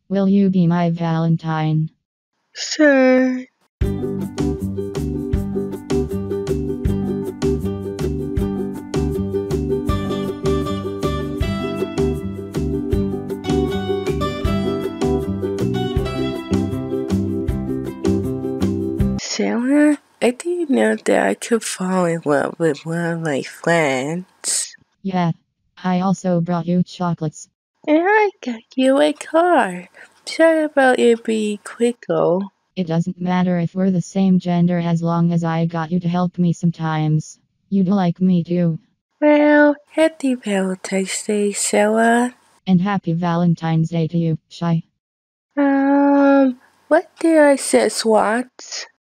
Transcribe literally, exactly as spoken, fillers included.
Will you be my Valentine? Sure. Sarah, I didn't know that I could fall in love with one of my friends. Yeah. I also brought you chocolates. And I got you a car. Sorry about it being quicker. It doesn't matter if we're the same gender as long as I got you to help me sometimes. You'd like me too. Well, happy Valentine's Day, Sarah. And happy Valentine's Day to you, Shy. Um, what did I say, Swats?